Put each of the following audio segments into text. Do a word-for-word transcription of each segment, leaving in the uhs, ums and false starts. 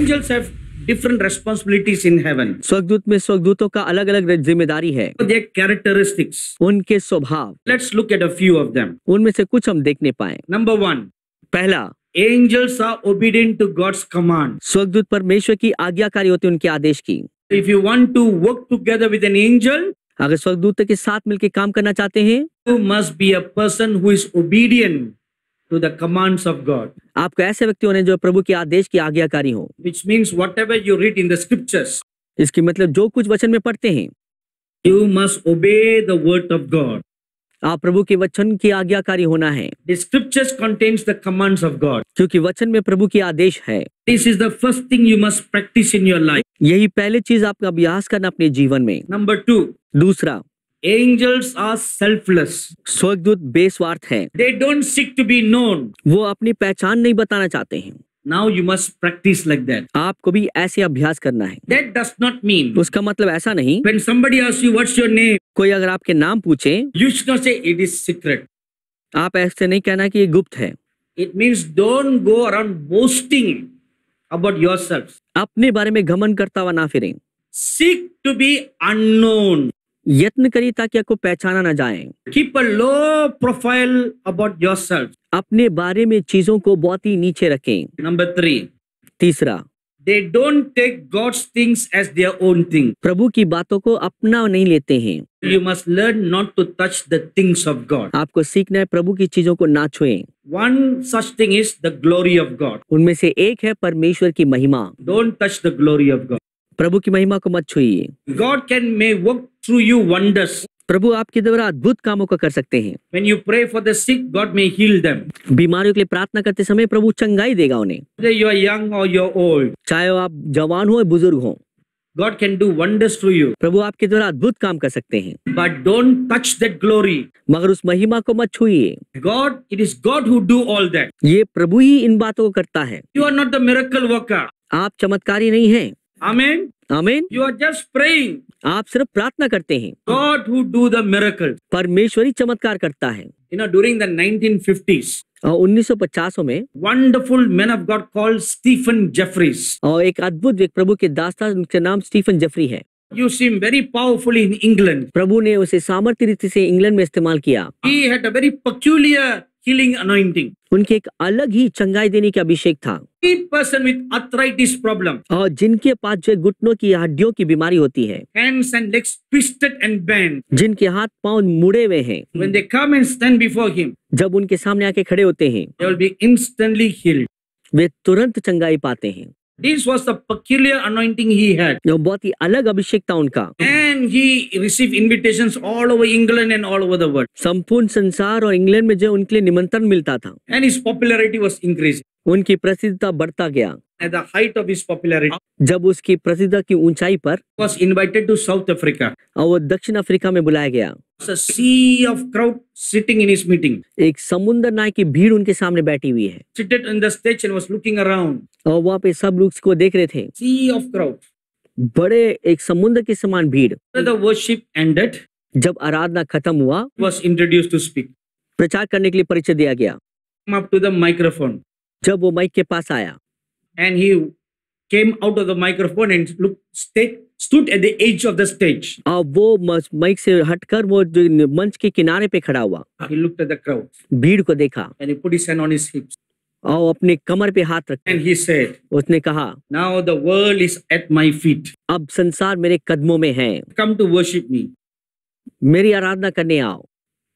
Angels have different responsibilities in heaven. स्वर्गदूत में स्वर्गदूतों का अलग अलग जिम्मेदारी है, Their characteristics. उनके स्वभाव। Let's look at a few of them. उनमें से कुछ हम देखने पाए। Number one, पहला, angels are obedient to God's command. स्वर्गदूत परमेश्वर की आज्ञाकारी होते हैं, उनके आदेश की। If you want to work together with an angel, अगर स्वर्गदूत के साथ मिलकर काम करना चाहते हैं, you must be a person who is obedient to the commands of God. आपको ऐसे व्यक्ति होने जो प्रभु के आदेश की आज्ञाकारी हो। Which means whatever you read in the scriptures, इसकी मतलब जो कुछ वचन में पढ़ते हैं, you must obey the word of God. आप प्रभु के वचन की आज्ञाकारी होना है। The scriptures contains the commands of God. क्योंकि वचन में प्रभु की आदेश है। This is the first thing you must practice in your life. यही पहली चीज आपका अभ्यास करना अपने जीवन में। Number two, दूसरा, angels are selfless. स्वर्गदूत बेस्वार्थ है। They don't seek to be known. वो अपनी पहचान नहीं बताना चाहते हैं। Now you must practice like that. आपको भी ऐसे अभ्यास करना है। That does not mean उसका मतलब ऐसा नहीं, when somebody asks you what's your name, कोई अगर आपके नाम पूछे, you should not say it is secret. आप ऐसे नहीं कहना कि ये गुप्त है। It means don't go around boasting about yourself. अपने बारे में घमंड करता हुआ ना फिरें। Seek to be unknown. यत्न करिए ताकि आपको पहचाना ना जाए। Keep a low profile about yourself. अपने बारे में चीजों को बहुत ही नीचे रखें। Number three, तीसरा, they don't take God's things as their own thing. प्रभु की बातों को अपना नहीं लेते हैं। You must learn not to touch the things of God. आपको सीखना है प्रभु की चीजों को ना छुएं। One such thing is the glory of God. उनमें से एक है परमेश्वर की महिमा। Don't touch the glory of God. प्रभु की महिमा को मत छुइए। God can may work through you wonders. प्रभु आपके द्वारा अद्भुत कामों को कर सकते हैं। When you pray for the sick, God may heal them. बीमारियों के लिए प्रार्थना करते समय प्रभु चंगाई देगा उन्हें। Whether you are young or you are old, चाहे आप जवान हो या बुजुर्ग हो, God can do wonders through you. प्रभु आपके द्वारा अद्भुत काम कर सकते हैं। But don't touch that glory. मगर उस महिमा को मत छुइए। God, it is God who do all that. ये प्रभु ही इन बातों को करता है। You are not the miracle worker. आप चमत्कारी नहीं हैं। Amen. आमीन। You are just praying. आप सिर्फ प्रार्थना करते हैं। God who do the miracle. परमेश्वर ही चमत्कार करता है। You know, during the nineteen fifties, और उन्नीस सौ पचासों में wonderful man of God called Stephen Jeffries. और एक अद्भुत व्यक्ति प्रभु के दास था, उनका नाम स्टीफन जेफरी है। Used him very powerfully in England. प्रभु ने उसे सामर्थ्य रीति से इंग्लैंड में इस्तेमाल किया। He had a very peculiar healing anointing. उनके एक अलग ही चंगाई देने का अभिषेक था। Any person with arthritis problem, और जिनके पास जो घुटनों की हड्डियों की बीमारी होती है, hands and legs twisted and bent, जिनके हाथ पांव मुड़े हुए हैं, when they come and stand before him, जब उनके सामने आके खड़े होते हैं, they will be instantly healed. वे तुरंत चंगाई पाते हैं। This was the peculiar anointing he had. जो बहुत ही अलग अभिषेक था उनका। And he received invitations all over England and all over the world. संपूर्ण संसार और इंग्लैंड में जो उनके लिए निमंत्रण मिलता था, And his popularity was increasing. उनकी प्रसिद्धता बढ़ता गया। At the height of his popularity, जब उसकी प्रसिद्धता की ऊंचाई पर he was invited to South Africa. और वो दक्षिण अफ्रीका में बुलाया गया। There was a sea of crowd sitting in his meeting. एक समुद्र नाय की भीड़ उनके सामने बैठी हुई है Seated on the stage and was looking around. और वहाँ पे सब लोग उसको देख रहे थे। Sea of crowd. बड़े एक समुद्र के समान भीड़। After the worship ended, जब आराधना खत्म हुआ, he was introduced to speak. प्रचार करने के लिए परिचय दिया गया। Came up to the microphone. जब वो माइक के पास आया, And he came out of the microphone and looked, stayed, stood at the edge of the stage. और वो म- माइक से हटकर वो जो मंच के किनारे पे खड़ा हुआ, He looked at the crowd भीड़ को देखा and he put his hand on his hips. और अपने कमर पे हाथ रखा। And he said, उसने कहा, now the world is at my feet. अब संसार मेरे कदमों में है, Come to worship me. मेरी आराधना करने आओ।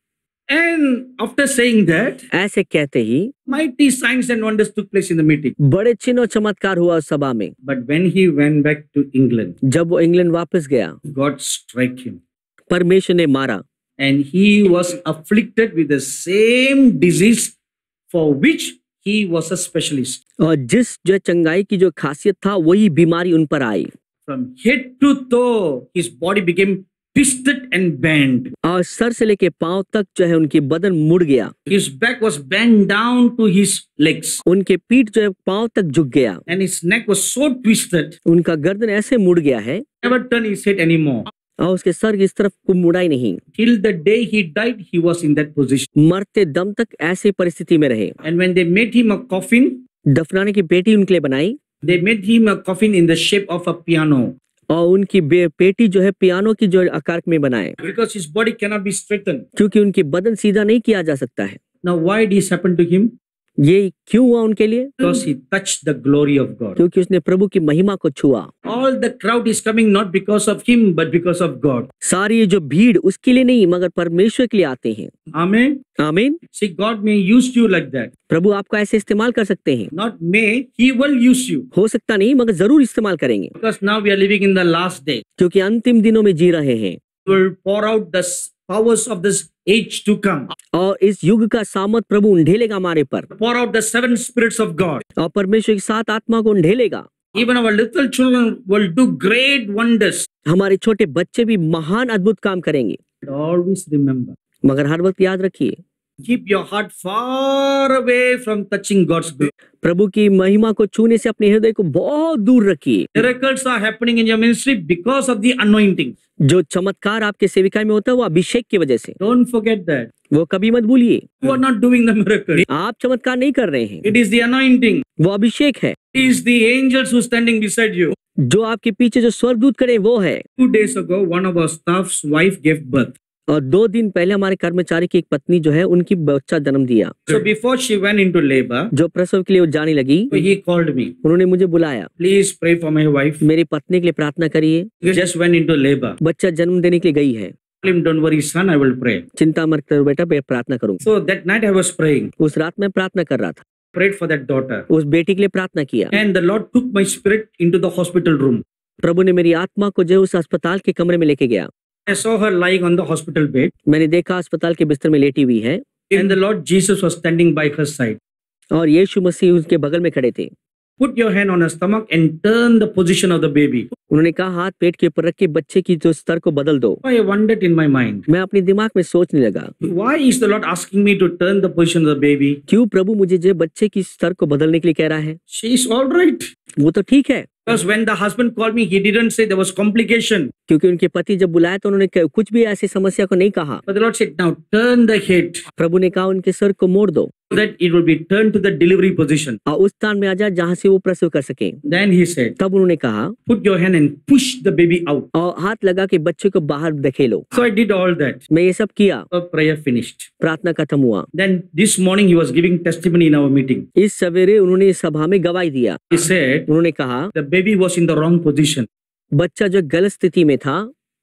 And after saying that, ऐसे कहते ही mighty signs and wonders took place in the meeting. बड़े चिन्ह और चमत्कार हुआ उस सभा में। But when he went back to England, जब वो इंग्लैंड वापस गया, God struck him. परमेश्वर ने मारा And he was afflicted with the same disease for which he was a specialist. और जिस जो चंगाई की जो खासियत था वही बीमारी उन पर आई। From head to toe, his body became twisted and bent. और सर से लेके पांव तक जो है उनकी बदन मुड़ गया। His back was bent down to his legs. उनके पीठ जो है पांव तक झुक गया। And his neck was so twisted, उनका गर्दन ऐसे मुड़ गया है never turned his head anymore. और उसके सर इस तरफ को मुड़ा ही नहीं। Till the day he died, he was in that position. मरते दम तक ऐसी परिस्थिति में रहे। And when they made him a coffin, दफनाने की पेटी उनके लिए बनाई, They made him a coffin in the shape of a piano और उनकी बे- पेटी जो है पियानो की जो आकार में बनाए, because his body cannot be straightened. क्योंकि उनकी बदन सीधा नहीं किया जा सकता है। Now, why did this happen to him? ये क्यों हुआ उनके लिए? Because he touched the glory of God. क्योंकि उसने प्रभु की महिमा को छुआ। All the crowd is coming not because of him, but because of God. सारी ये जो भीड़ उसके लिए नहीं मगर परमेश्वर के लिए आते हैं। Amen. आमीन। See, God may use you like that. प्रभु आपको ऐसे इस्तेमाल कर सकते हैं। Not may, He will use you. हो सकता नहीं मगर जरूर इस्तेमाल करेंगे, Because now we are living in the last day. क्योंकि अंतिम दिनों में जी रहे हैं He will pour out the s- powers of this age to come. और इस युग का सामर्थ प्रभु उंडेलेगा हमारे पर, Pour out the seven spirits of God. और परमेश्वर की सात आत्मा को उंडेलेगा। Even our little children will do great wonders. हमारे छोटे बच्चे भी महान अद्भुत काम करेंगे। But always remember, मगर हर वक्त याद रखिए, keep your heart far away from touching God's glory. प्रभु की महिमा को छूने से अपने हृदय को बहुत दूर रखिए। Miracles are happening in your ministry because of the anointing. जो चमत्कार आपके सेविकाई में होता है वो अभिषेक की वजह से, Don't forget that. वो कभी मत भूलिए। You are not doing the miracle. आप चमत्कार नहीं कर रहे हैं, It is the anointing. वो अभिषेक है। It is the angels who are standing beside you. जो आपके पीछे जो स्वर्गदूत करे वो है। Two days ago, one of our staff's wife gave birth. और दो दिन पहले हमारे कर्मचारी की एक पत्नी जो है उनकी बच्चा जन्म दिया। So before she went into labor, जो प्रसव के लिए वो जाने लगी, so he called me. उन्होंने मुझे बुलाया, Please pray for my wife. मेरी पत्नी के लिए प्रार्थना करिए, She just went into labor. बच्चा जन्म देने के लिए गई है। Tell him, don't worry, son, I will pray. चिंता मत करो बेटा, मैं प्रार्थना करूंगा। So that night I was praying, उस रात मैं प्रार्थना कर रहा था, prayed for that daughter. उस बेटी के लिए प्रार्थना किया। And the Lord took my spirit into the hospital room. प्रभु ने मेरी आत्मा को जो उस अस्पताल के कमरे में लेके गया। I saw her lying on the hospital bed. मैंने देखा अस्पताल के बिस्तर में लेटी हुई है And the Lord Jesus was standing by her side. और यीशु मसीह उसके बगल में खड़े थे। Put your hand on her stomach and turn the position of the baby. उन्होंने कहा हाथ पेट के ऊपर रख के बच्चे की जो स्तर को बदल दो। I wondered in my mind, मैं अपने दिमाग में सोचने लगा, why is the Lord asking me to turn the position of the baby? क्यों प्रभु मुझे जो बच्चे की स्तर को बदलने के लिए कह रहा है? She is all right. वो तो ठीक है, Because when the husband called me, he didn't say there was complication. क्योंकि उनके पति जब बुलाया तो उन्होंने क- कुछ भी ऐसी समस्या को नहीं कहा। But the Lord said, now turn the head प्रभु ने कहा उनके सर को मोड़ दो so that it will be turned to the delivery position. और उस स्थान में आ जा जहाँ से वो प्रसव कर सके। Then he said, तब उन्होंने कहा put your hand and push the baby out. और हाथ लगा के बच्चे को बाहर धकेलो। So I did all that. मैं ये सब किया, So prayer finished. प्रार्थना खत्म हुआ। Then this morning he was giving testimony in our meeting. इस सवेरे उन्होंने इस सभा में गवाही दिया। He said उन्होंने कहा the baby was in the wrong position. बच्चा जो गलत स्थिति में था,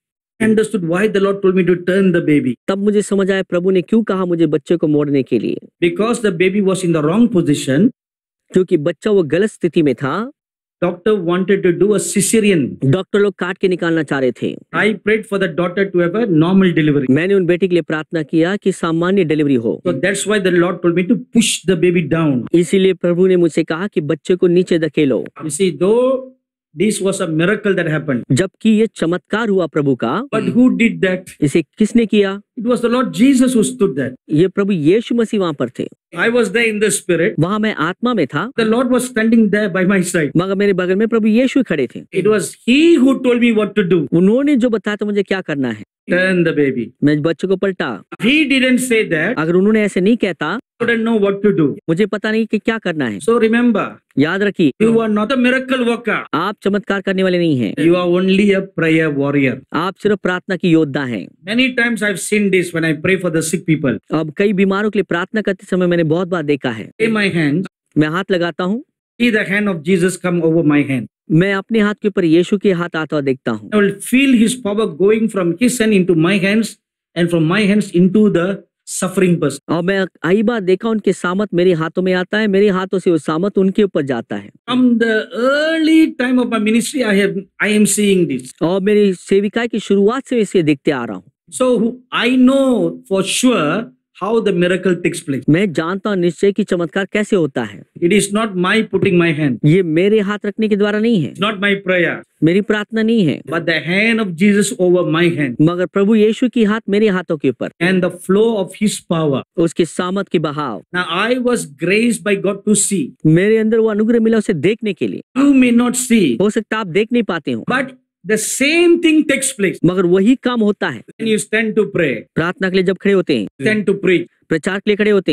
I understood why the Lord told me to turn the baby. तब मुझे समझ आया प्रभु ने क्यों कहा मुझे बच्चे को मोड़ने के लिए, Because the baby was in the wrong position, क्योंकि बच्चा वो गलत स्थिति में था। doctor wanted to do a cesarean. Doctor लोग काट के निकालना चाह रहे थे। I prayed for the daughter to have a normal delivery. मैंने उन बेटी के लिए प्रार्थना किया कि सामान्य डिलीवरी हो। So that's why the Lord told me to push the baby down. इसीलिए प्रभु ने मुझसे कहा कि बच्चे को नीचे धकेलो। You see, though this was a miracle that happened, जबकि ये चमत्कार हुआ प्रभु का, but who did that? इसे किसने किया? It was the Lord Jesus who stood there. ये प्रभु यीशु मसीह वहां पर थे। I was there in the spirit. वहां मैं आत्मा में था, The Lord was standing there by my side. मगर मेरे बगल में प्रभु यीशु खड़े थे। It was He who told me what to do. उन्होंने जो बताया था मुझे क्या करना है। Turn the baby. मैं बच्चे को पलटा। He didn't say that. अगर उन्होंने ऐसे नहीं कहता, I wouldn't know what to do. मुझे पता नहीं कि क्या करना है। So remember, याद रखिए, you are not a miracle worker. आप चमत्कार करने वाले नहीं हैं, You are only a prayer warrior. आप सिर्फ प्रार्थना की योद्धा हैं। Many times I've seen this when I pray for the sick people. अब कई बीमारों के लिए प्रार्थना करते समय मैंने बहुत बार देखा है, Lay my hands, मैं हाथ लगाता हूँ, see the hand of Jesus come over my hand. मैं अपने हाथ के ऊपर यीशु के हाथ आता हुआ देखता हूँ। I will feel His power going from His hand into my hands and from my hands into the suffering person. और मैं कई बार देखा उनके सामत मेरे हाथों में आता है, मेरे हाथों से वो सामत उनके ऊपर जाता है। From the early time of my ministry, I have I am seeing this. और मेरी सेविकाई की शुरुआत से इसे देखते आ रहा हूँ। So I know for sure how the miracle takes place. मैं जानता हूँ निश्चय कि चमत्कार कैसे होता है। It is not my putting my hand. ये मेरे हाथ रखने के द्वारा नहीं है, It's not my prayer, मेरी प्रार्थना नहीं है, but the hand of Jesus over my hand मगर प्रभु यीशु की हाथ मेरे हाथों के ऊपर, and the flow of His power. उसके सामत की बहाव। Now I was graced by God to see. मेरे अंदर वो अनुग्रह मिला उसे देखने के लिए। You may not see, हो सकता है आप देख नहीं पाते हो, but the same thing takes place मगर वही काम होता है। when you stand to pray, प्रार्थना के लिए जब खड़े होते हैं, stand to preach, प्रचार के लिए खड़े होते हैं,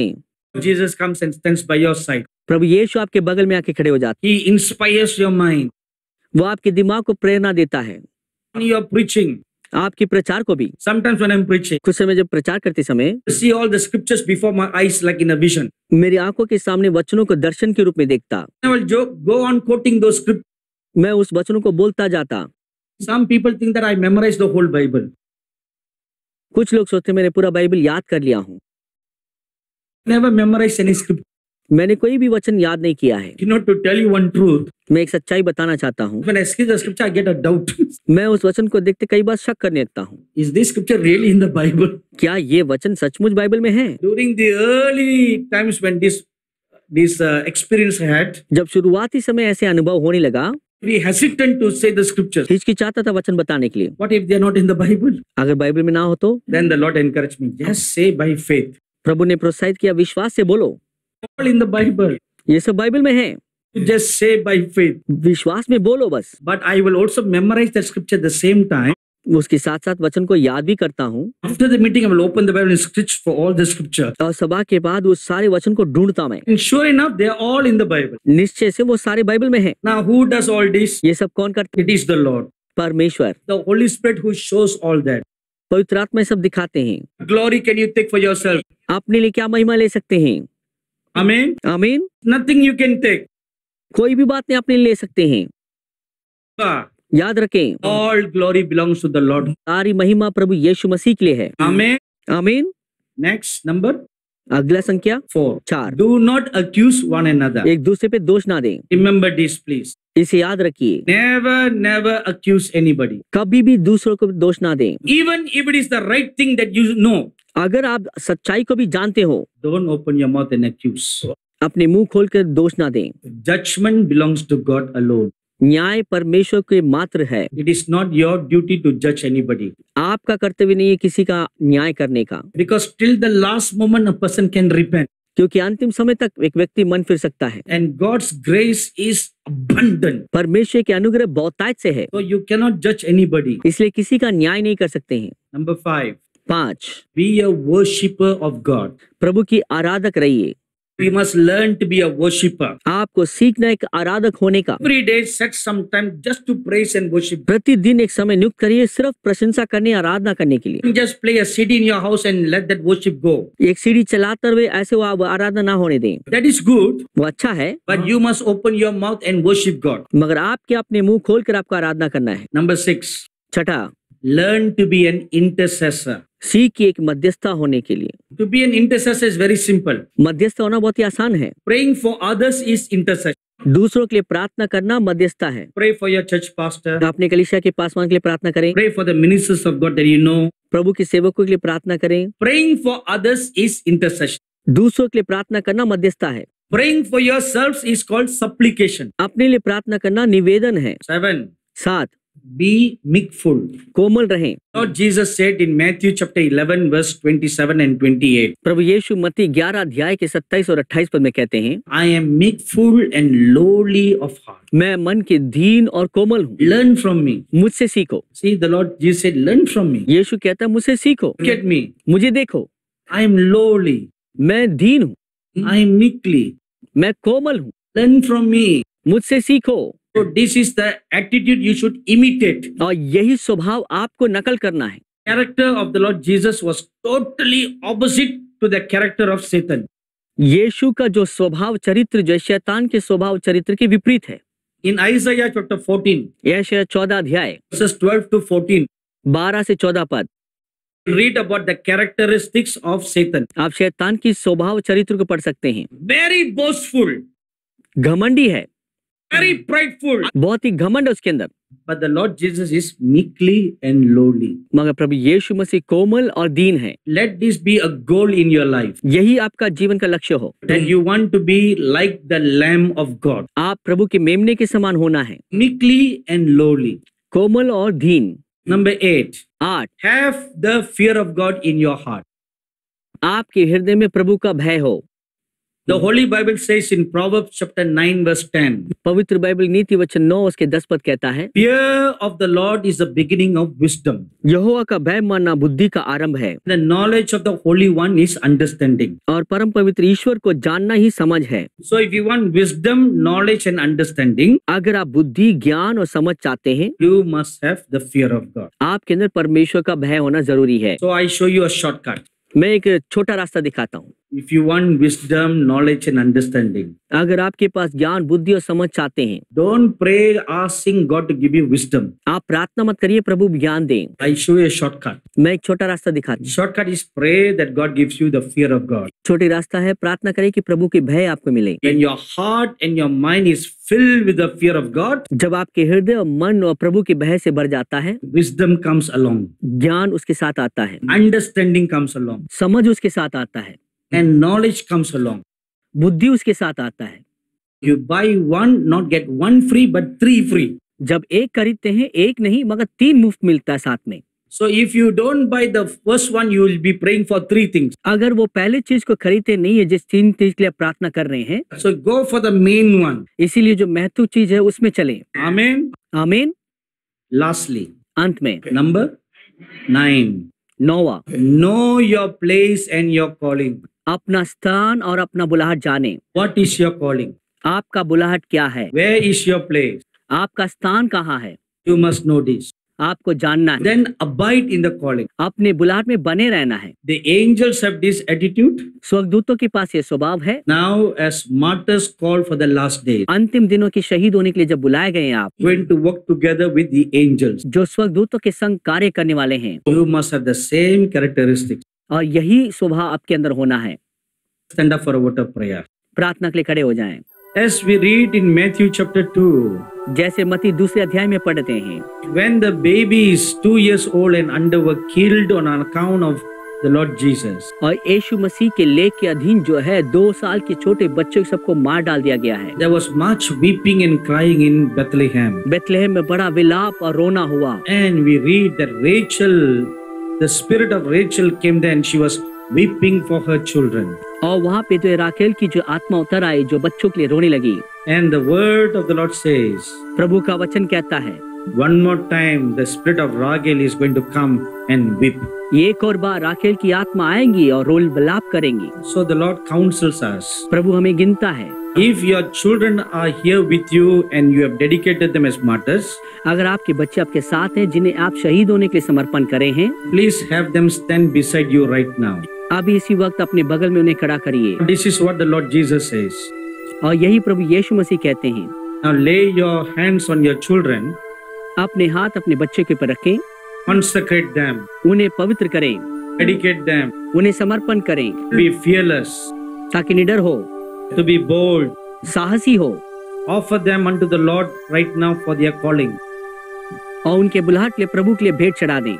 Jesus comes and stands by your side. प्रभु यीशु आपके बगल में आके खड़े हो जाते He inspires your mind. वो आपके दिमाग को प्रेरणा देता है। When you are preaching, आपकी प्रचार को भी। sometimes when I'm preaching, कुछ समय जब प्रचार करते समय I see all the scriptures before my eyes like in a vision. मेरी आंखों के सामने वचनों को दर्शन के रूप में देखता। I will jo- go on quoting those scriptures. मैं उस वचनों को बोलता जाता। Some people think that I memorized the whole Bible. कुछ लोग सोचते मैंने पूरा बाइबल याद कर लिया हूँ। Never memorized any scripture. मैंने कोई भी वचन याद नहीं किया है। You know, to tell you one truth, मैं एक सच्चाई बताना चाहता हूँ। when I see the scripture, I get a doubt. मैं उस वचन को देखते कई बार शक करने लगता हूँ। Is this scripture really in the Bible? क्या ये वचन सचमुच बाइबल में है? During the early times when this this uh, experience I had, जब शुरुआती समय ऐसे अनुभव होने लगा, we hesitant to say the scriptures. हिचकिचाता था वचन बताने के लिए। What if they are not in the Bible? अगर बाइबल में ना हो तो? Then the Lord encouraged me. Just say by faith. प्रभु ने प्रोत्साहित किया, विश्वास से बोलो। All in the Bible. ये सब बाइबल में है। You just say by faith. विश्वास में बोलो बस। But I will also memorize the scripture at the same time. उसके साथ साथ वचन को याद भी करता हूँ। After the meeting, I will open the Bible and search for all the scripture. और सभा के बाद उस सारे वचन को ढूंढता मैं। And sure enough, they are all in the Bible. निश्चय से वो सारे बाइबल में है। Now, who does all this? ये सब कौन करते? It is the Lord. परमेश्वर। The Holy Spirit who shows all that. पवित्र आत्मा सब दिखाते हैं। Glory can you take for yourself? अपने लिए क्या महिमा ले सकते हैं? Amen. आमीन। Nothing you can take. कोई भी बात नहीं अपने लिए ले सकते हैं। Ah, याद रखें, all glory belongs to the Lord. सारी महिमा प्रभु यीशु मसीह के लिए है। Amen. आमीन। Next, number अगला संख्या four. चार। Do not accuse one another. एक दूसरे पे दोष ना दें। Remember this, please. इसे याद रखिए, Never, never accuse anybody. कभी भी दूसरों को दोष ना दें। Even if it is the right thing that you know, अगर आप सच्चाई को भी जानते हो, don't open your mouth and accuse. अपने मुंह खोलकर दोष ना दें। Judgment belongs to God alone. न्याय परमेश्वर के मात्र है। It is not your duty to judge anybody. आपका कर्तव्य नहीं है किसी का न्याय करने का, Because till the last moment a person can repent. क्योंकि अंतिम समय तक एक व्यक्ति मन फिर सकता है। And God's grace is abundant. परमेश्वर के अनुग्रह बहुतायत से है, So you cannot judge anybody. इसलिए किसी का न्याय नहीं कर सकते हैं। Number five. पांच, Be a worshipper of God. प्रभु की आराधक रहिए। We must learn to be a worshipper. आपको सीखना एक आराधक होने का। Every day set some time just to praise and worship. प्रतिदिन एक समय नियुक्त करिए सिर्फ प्रशंसा करने, आराधना करने के लिए। You just play a C D in your house and let that worship go. एक सीढ़ी चलाते हुए ऐसे वो आप आराधना ना होने दें। That is good, वो अच्छा है, but you must open your mouth and worship God. मगर आपके अपने मुंह खोलकर आपको आराधना करना है। Number six. छठा, Learn to be an intercessor. सीखिए एक मध्यस्था होने के लिए। To be an intercessor is very simple. मध्यस्थ होना बहुत ही आसान है। Praying for others is intercession. दूसरों के लिए प्रार्थना करना मध्यस्थता है। Pray for your church pastor. अपने कलीसिया के पासवान के लिए प्रार्थना करें। Pray for the ministers of God that you know. प्रभु के सेवकों के लिए प्रार्थना करें। Praying for others is intercession. दूसरों के लिए प्रार्थना करना मध्यस्थता है। Praying for yourselves is called supplication. अपने लिए प्रार्थना करना निवेदन है। Seven. सात, Be meekful. कोमल रहें। Lord Jesus said in Matthew chapter eleven verse twenty-seven and twenty-eight, प्रभु यीशु मत्ती ग्यारह अध्याय के सत्ताईस और अट्ठाईस पद में कहते हैं, I am meekful and lowly of heart. मैं मन के दीन और कोमल हूँ, Learn from me. मुझसे सीखो। See, the Lord Jesus said, learn from me. यीशु कहता है मुझसे सीखो। Look at me. मुझे देखो, I am lowly. मैं दीन हूँ, I am meekly. मैं कोमल हूँ, Learn from me. मुझसे सीखो। So this is the attitude you should imitate. और यही स्वभाव आपको नकल करना है। Character of the Lord Jesus was totally opposite to the character of Satan. यीशु का जो स्वभाव चरित्र जो है, शैतान के स्वभाव चरित्र के विपरीत है। In Isaiah chapter fourteen, यशायाह चौदह अध्याय verses twelve to fourteen, बारह से चौदह पद read about the characteristics of Satan. आप शैतान की स्वभाव चरित्र को पढ़ सकते हैं। Very boastful, घमंडी है, very prideful. बहुत ही घमंड है उसके अंदर। But the Lord Jesus is meekly and lowly. मगर प्रभु यीशु मसीह कोमल और दीन है। Let this be a goal in your life. यही आपका जीवन का लक्ष्य हो। That you want to be like the Lamb of God. आप प्रभु के मेमने के समान होना है, Meekly and lowly. कोमल और दीन। Number eight. आठ, Have the fear of God in your heart. आपके हृदय में प्रभु का भय हो। The Holy Bible says in Proverbs chapter nine verse ten, पवित्र बाइबल नीति वचन नौ उसके दस पद कहता है, fear of the Lord is the beginning of wisdom. यहोवा का भय मानना बुद्धि का आरंभ है, The knowledge of the Holy One is understanding. और परम पवित्र ईश्वर को जानना ही समझ है। So if you want wisdom, knowledge and understanding, अगर आप बुद्धि, ज्ञान और समझ चाहते हैं, you must have the fear of God. आपके अंदर परमेश्वर का भय होना जरूरी है। So I show you a shortcut. मैं एक छोटा रास्ता दिखाता हूँ। If you want wisdom, knowledge and understanding, अगर आपके पास ज्ञान, बुद्धि और समझ चाहते हैं, don't pray asking God to give you wisdom. आप प्रार्थना मत करिए प्रभु ज्ञान दें। I show you a shortcut. मैं एक छोटा रास्ता दिखाता हूँ। Shortcut is pray that God gives you the fear of God. छोटी रास्ता है प्रार्थना करें कि प्रभु के भय आपको मिले। When your heart and your mind is filled with the fear of God, जब आपके हृदय और मन और प्रभु के भय से भर जाता है, wisdom comes along, ज्ञान उसके साथ आता है, understanding comes along, समझ उसके साथ आता है, and knowledge comes along. बुद्धि उसके साथ आता है। You buy one, not get one free, but three free. जब एक खरीदते हैं, एक नहीं मगर तीन मुफ्त मिलता है साथ में। So if you don't buy the first one, you will be praying for three things. अगर वो पहले चीज को खरीदते नहीं है जिस तीन चीज के लिए प्रार्थना कर रहे हैं, So go for the main one. इसीलिए जो महत्व चीज है उसमें चले। Amen. आमीन। Lastly, अंत में number nine. नौवा, Know your place and your calling. अपना स्थान और अपना बुलाहट जाने। What is your calling? आपका बुलाहट क्या है? Where is your place? आपका स्थान कहाँ है? You must know this. आपको जानना है। Then abide in the calling. अपने बुलाहट में बने रहना है। The angels have this attitude. स्वर्गदूतों के पास ये स्वभाव है। Now as martyrs called for the last days, अंतिम दिनों के शहीद होने के लिए जब बुलाए गए हैं आप, going to work together with the angels, जो स्वर्गदूतों के संग कार्य करने वाले हैं, you must have the same characteristics. और यही स्वभाव आपके अंदर होना है। Stand up for a word of prayer. प्रार्थना के लिए खड़े हो जाएं। As we read in Matthew chapter two, जैसे मत्ती दूसरे अध्याय में पढ़ते हैं, when the babies two years old and under were killed on account of the Lord Jesus, और यीशु मसीह के लेख के अधीन जो है दो साल के छोटे बच्चों सबको मार डाल दिया गया है। there was much weeping and crying in Bethlehem. Bethlehem में बड़ा विलाप और रोना हुआ। And we read that Rachel, the spirit of Rachel came there and she was weeping for her children. और वहाँ पे तो राखेल की जो आत्मा उतर आई, जो बच्चों के लिए रोने लगी। And the word of the Lord says, प्रभु का वचन कहता है, one more time the spirit of Rachel is going to come and weep. एक और बार राखेल की आत्मा आएंगी और रोल विलाप करेंगी। So the Lord counsels us. प्रभु हमें गिनता है, If your children are here with you and you have dedicated them as martyrs, अगर आपके बच्चे आपके साथ हैं जिन्हें आप शहीद होने के लिए समर्पण करे हैं, please have them stand beside you right now. अभी इसी वक्त अपने बगल में उन्हें खड़ा करिए। This is what the Lord Jesus says. और यही प्रभु यीशु मसीह कहते हैं, Now lay your hands on your children, अपने हाथ अपने बच्चे के ऊपर रखें, consecrate them, उन्हें पवित्र करें, dedicate them, उन्हें समर्पण करें, be fearless, ताकि निडर हो, to be bold. साहसी हो, Offer them unto the Lord right now for their calling. और उनके बुलाहट के लिए प्रभु के लिए भेंट चढ़ा दें।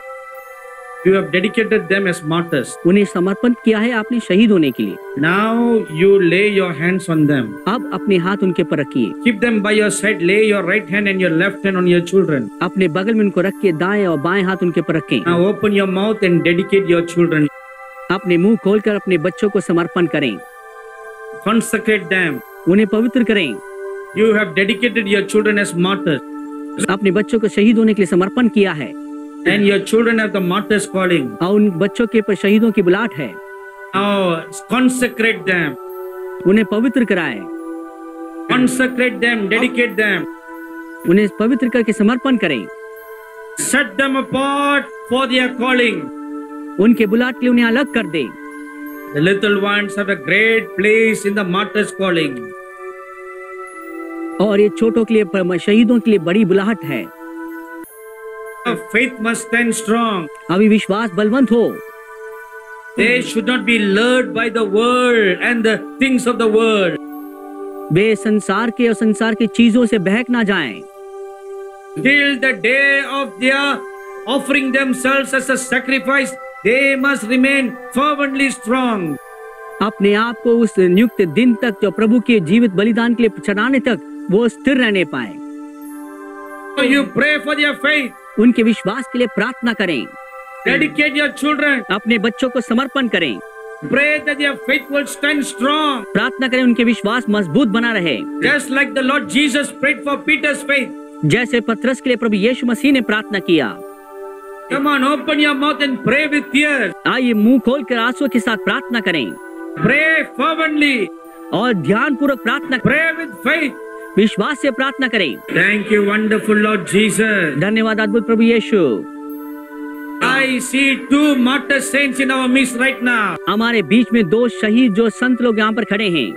You have dedicated them as martyrs. उन्हें समर्पण किया है आपने शहीद होने के लिए। Now you lay your hands on them. अब अपने हाथ उनके पर रखिए, Keep them by your side. Lay your right hand and your left hand on your children. अपने बगल में उनको रखिए, दाएं और बाएं हाथ उनके पर रखें। Now open your mouth and dedicate your children. अपने मुंह खोलकर अपने बच्चों को समर्पण करें, Consecrate them. उन्हें पवित्र करें। You have dedicated your children as martyrs. अपने बच्चों को शहीद होने के लिए समर्पण किया है, And your children have the martyr's calling. और उन बच्चों के पर शहीदों की बुलाहट है। Now consecrate them. उन्हें पवित्र कराएं, Consecrate them. Dedicate them. उन्हें पवित्र करके समर्पण करें, Set them apart for their calling. उनके बुलाहट के लिए उन्हें अलग कर दें। The little ones have a great place in the martyr's calling. और ये छोटों के लिए, शहीदों के लिए बड़ी बुलाहट है। Faith must stand strong. अभी विश्वास बलवंत हो। They should not be lured by the world and the things of the world. वे संसार के और संसार की चीजों से बहक ना जाएं। Till the day of their offering themselves as a sacrifice, they must remain fervently strong. अपने आप को उस नियुक्त दिन तक जो प्रभु के जीवित बलिदान के लिए चढ़ाने तक वो स्थिर रहने पाए। So you pray for their faith. उनके विश्वास के लिए प्रार्थना करें, Dedicate your children. अपने बच्चों को समर्पण करें, Pray that your faith will stand strong. प्रार्थना करें उनके विश्वास मजबूत बना रहे, Just like the Lord Jesus prayed for Peter's faith. जैसे पतरस के लिए प्रभु यीशु मसीह ने प्रार्थना किया। Come on, open your mouth and pray with tears. आइए मुंह खोलकर आंसुओं के साथ प्रार्थना करें Pray fervently. और ध्यान पूर्वक प्रार्थना करें, Pray with faith. विश्वास से प्रार्थना करें। Thank you, wonderful Lord Jesus. धन्यवाद अद्भुत प्रभु यीशु। I see two martyr saints in our midst right now. हमारे बीच में दो शहीद जो संत लोग यहाँ पर खड़े हैं,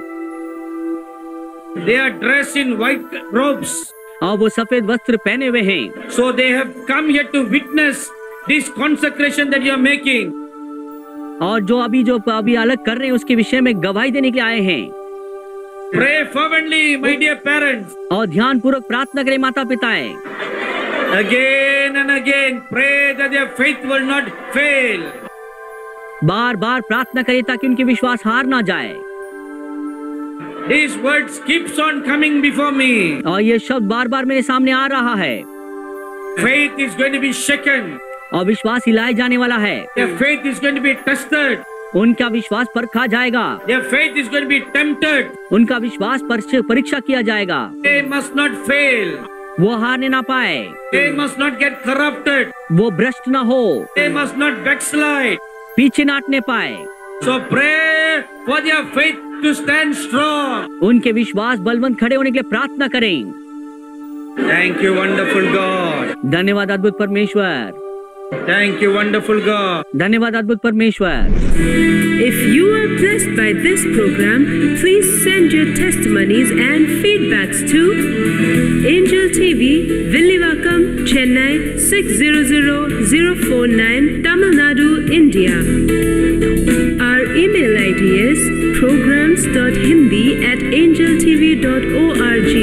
They are dressed in white robes. और वो सफेद वस्त्र पहने हुए हैं। So they have come here to witness this consecration that you are making. और जो अभी जो अभी अलग कर रहे हैं उसके विषय में गवाही देने के लिए आए हैं। Pray fervently, my dear parents. और ध्यान पूर्वक प्रार्थना करें माता पिताएं। Again and again, pray that their faith will not fail. बार बार प्रार्थना करें ताकि उनके विश्वास हार ना जाए। These words keeps on coming before me. और ये शब्द बार बार मेरे सामने आ रहा है। Faith is going to be shaken. और विश्वास हिलाए जाने वाला है। Their faith is going to be tested. उनका विश्वास परखा जाएगा। Their faith is going to be tempted. उनका विश्वास पर- परीक्षा किया जाएगा। They must not fail. वो हारने ना पाए, They must not get corrupted. वो भ्रष्ट ना हो, They must not backslide. पीछे ना हटने पाए। So pray for their faith to stand strong. उनके विश्वास बलवंत खड़े होने के लिए प्रार्थना करें। Thank you, wonderful God. धन्यवाद अद्भुत परमेश्वर। Thank you, wonderful God. धन्यवाद अद्भुत परमेश्वर। If you are blessed by this program, please send your testimonies and feedbacks to Angel T V, Villivakkam, Chennai six zero zero zero four nine, Tamil Nadu, India. Our email I D is programs dot hindi at angel t v dot org.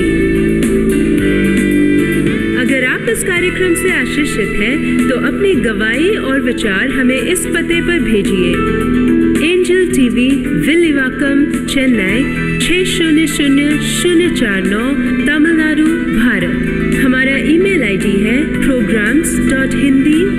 अगर आप इस कार्यक्रम से आशीषित हैं, तो अपनी गवाही और विचार हमें इस पते पर भेजिए। एंजल टीवी, विलिवाकम, चेन्नई छह शून्य शून्य शून्य चार नौ, तमिलनाडु, भारत। हमारा ईमेल आईडी है programs dot hindi